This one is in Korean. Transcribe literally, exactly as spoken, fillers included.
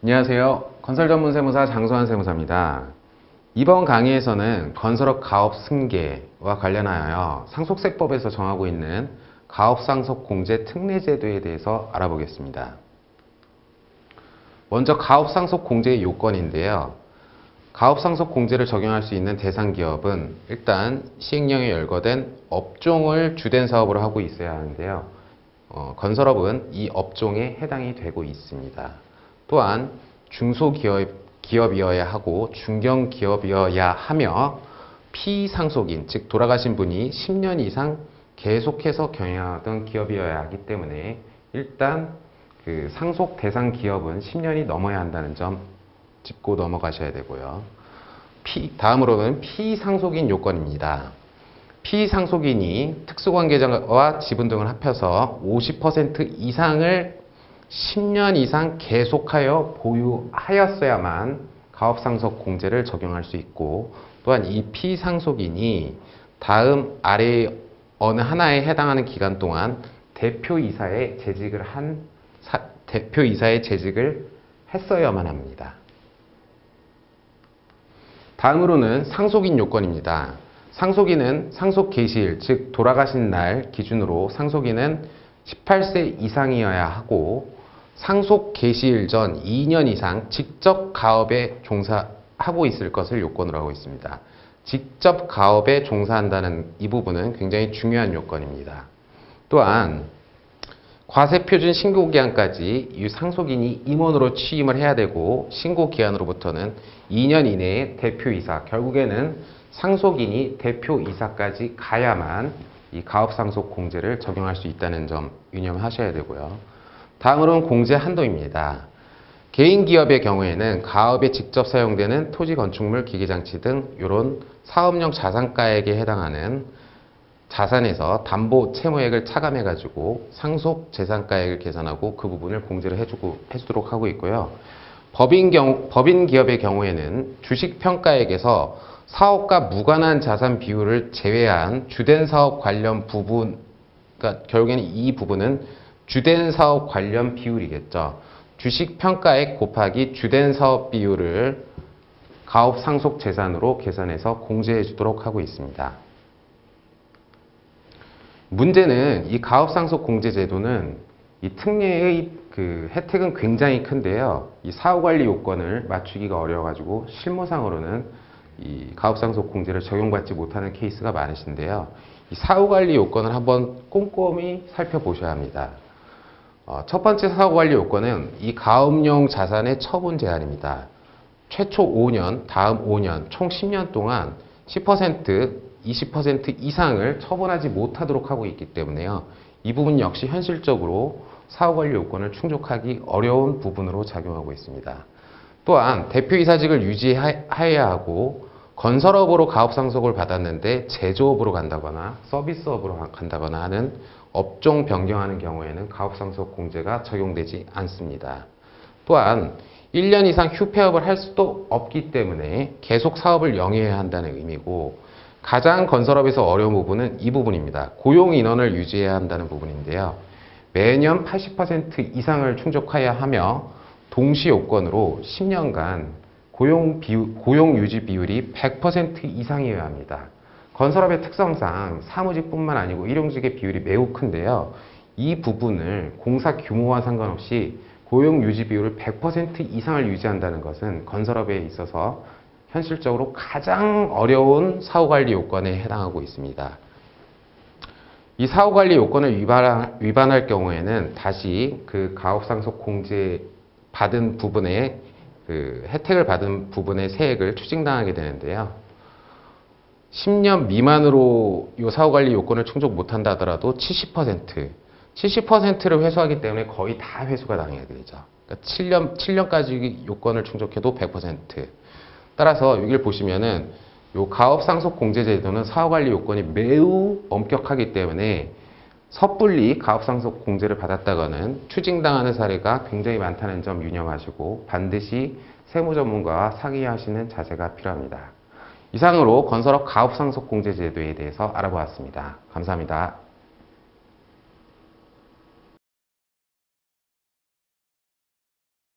안녕하세요. 건설 전문 세무사 장소환 세무사입니다. 이번 강의에서는 건설업 가업 승계와 관련하여 상속세법에서 정하고 있는 가업상속공제 특례제도에 대해서 알아보겠습니다. 먼저 가업상속공제의 요건인데요. 가업상속공제를 적용할 수 있는 대상 기업은 일단 시행령에 열거된 업종을 주된 사업으로 하고 있어야 하는데요. 어, 건설업은 이 업종에 해당이 되고 있습니다. 또한 중소기업, 기업이어야 하고 중견기업이어야 하며 피상속인, 즉 돌아가신 분이 십 년 이상 계속해서 경영하던 기업이어야 하기 때문에 일단 그 상속 대상 기업은 십 년이 넘어야 한다는 점 짚고 넘어가셔야 되고요. 피, 다음으로는 피상속인 요건입니다. 피상속인이 특수관계자와 지분 등을 합해서 오십 퍼센트 이상을 십 년 이상 계속하여 보유하였어야만 가업상속공제를 적용할 수 있고, 또한 이 피상속인이 다음 아래 어느 하나에 해당하는 기간 동안 대표이사에 재직을 한 사, 대표이사에 재직을 했어야만 합니다. 다음으로는 상속인 요건입니다. 상속인은 상속 개시일, 즉 돌아가신 날 기준으로 상속인은 십팔 세 이상이어야 하고 상속 개시일 전 이 년 이상 직접 가업에 종사하고 있을 것을 요건으로 하고 있습니다. 직접 가업에 종사한다는 이 부분은 굉장히 중요한 요건입니다. 또한 과세표준 신고기한까지 이 상속인이 임원으로 취임을 해야 되고, 신고기한으로부터는 이 년 이내에 대표이사, 결국에는 상속인이 대표이사까지 가야만 이 가업상속공제를 적용할 수 있다는 점 유념하셔야 되고요. 다음으로는 공제 한도입니다. 개인기업의 경우에는 가업에 직접 사용되는 토지, 건축물, 기계장치 등 이런 사업용 자산가액에 해당하는 자산에서 담보 채무액을 차감해가지고 상속 재산가액을 계산하고 그 부분을 공제를 해주고, 해주도록 하고 있고요. 법인 경우, 법인 기업의 경우에는 주식평가액에서 사업과 무관한 자산 비율을 제외한 주된 사업 관련 부분, 그러니까 결국에는 이 부분은 주된 사업 관련 비율이겠죠. 주식평가액 곱하기 주된 사업 비율을 가업상속 재산으로 계산해서 공제해 주도록 하고 있습니다. 문제는 이 가업상속공제제도는 이 특례의 그 혜택은 굉장히 큰데요. 이 사후관리 요건을 맞추기가 어려워가지고 실무상으로는 이 가업상속공제를 적용받지 못하는 케이스가 많으신데요. 이 사후관리 요건을 한번 꼼꼼히 살펴보셔야 합니다. 어, 첫 번째 사후관리 요건은 이 가업용 자산의 처분 제한입니다. 최초 오 년, 다음 오 년, 총 십 년 동안 십 퍼센트, 이십 퍼센트 이상을 처분하지 못하도록 하고 있기 때문에요. 이 부분 역시 현실적으로 사후관리 요건을 충족하기 어려운 부분으로 작용하고 있습니다. 또한 대표이사직을 유지해야 하고 건설업으로 가업상속을 받았는데 제조업으로 간다거나 서비스업으로 간다거나 하는 업종 변경하는 경우에는 가업상속공제가 적용되지 않습니다. 또한 일 년 이상 휴폐업을 할 수도 없기 때문에 계속 사업을 영위해야 한다는 의미고, 가장 건설업에서 어려운 부분은 이 부분입니다. 고용 인원을 유지해야 한다는 부분인데요. 매년 팔십 퍼센트 이상을 충족해야 하며 동시 요건으로 십 년간 고용, 비율, 고용 유지 비율이 백 퍼센트 이상이어야 합니다. 건설업의 특성상 사무직뿐만 아니고 일용직의 비율이 매우 큰데요. 이 부분을 공사 규모와 상관없이 고용 유지 비율을 백 퍼센트 이상을 유지한다는 것은 건설업에 있어서 현실적으로 가장 어려운 사후관리 요건에 해당하고 있습니다. 이 사후관리 요건을 위반, 위반할 경우에는 다시 그 가업상속공제 받은 부분에 그 혜택을 받은 부분의 세액을 추징당하게 되는데요. 십 년 미만으로 이 사후관리 요건을 충족 못한다 하더라도 칠십 퍼센트, 칠십 퍼센트를 회수하기 때문에 거의 다 회수가 당해야 되죠. 그러니까 칠 년, 칠 년까지 요건을 충족해도 백 퍼센트. 따라서 여기를 보시면은 요 가업상속공제제도는 사후관리 요건이 매우 엄격하기 때문에 섣불리 가업상속공제를 받았다가는 추징당하는 사례가 굉장히 많다는 점 유념하시고 반드시 세무전문가와 상의하시는 자세가 필요합니다. 이상으로 건설업 가업상속공제제도에 대해서 알아보았습니다. 감사합니다.